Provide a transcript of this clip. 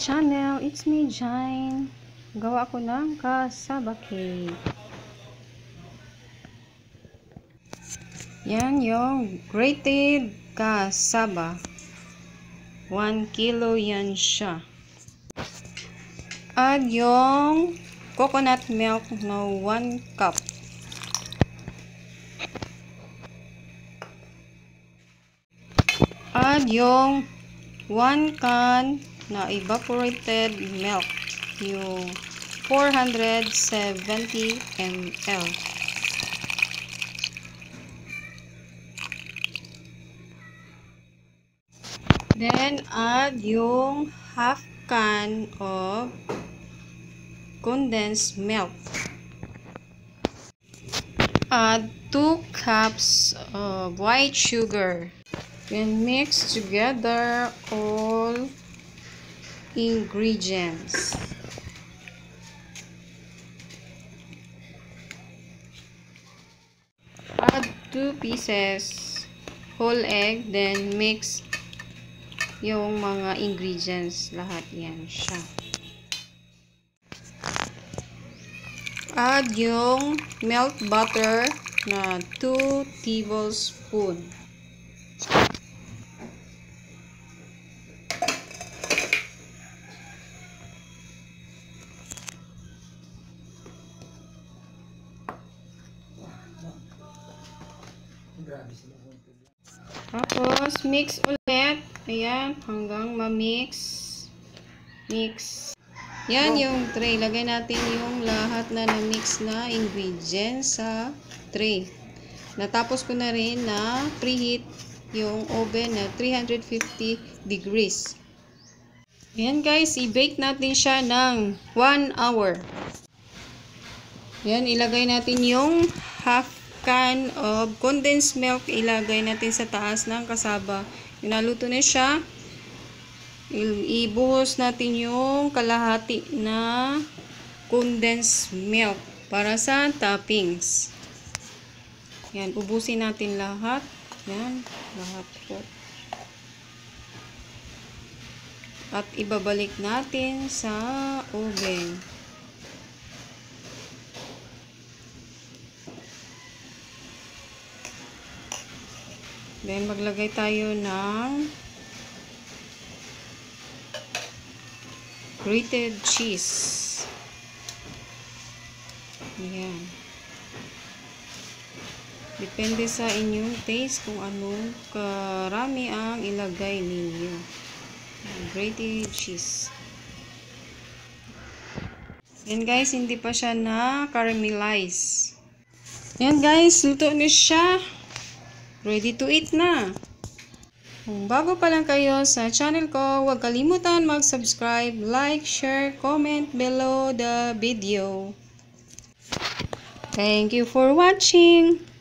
channel, it's me, Jane. Gawa ko ng cassava cake. Yan yung grated cassava. 1 kilo yan siya. Add yung coconut milk na 1 cup. Add yung 1 can na evaporated milk, yung 470 ml. Then add yung half can of condensed milk. Add 2 cups of white sugar. Then mix together all ingredients. Add 2 pieces whole egg, then mix yung mga ingredients, lahat yan siya. Add yung milk butter na 2 tablespoon. Tapos mix ulit, ayan, hanggang ma-mix. Yan yung tray, lagay natin yung lahat na na-mix na ingredients sa tray. Natapos ko na rin na preheat yung oven na 350 degrees. Ayan guys, i-bake natin siya ng 1 hour. Ayan, ilagay natin yung half can of condensed milk, ilagay natin sa taas ng cassava. Naluto na siya. Ibuhos natin yung kalahati na condensed milk para sa toppings. Yan, ubusin natin lahat. Yan, lahat po. At ibabalik natin sa oven. Then, maglagay tayo ng grated cheese. Ayan. Depende sa inyong taste kung anong karami ang ilagay ninyo. Grated cheese. Yan guys, hindi pa siya na-caramelize. Yan guys, luto na siya. Ready to eat na. Kung bago pa lang kayo sa channel ko, huwag kalimutan mag-subscribe, like, share, comment below the video. Thank you for watching.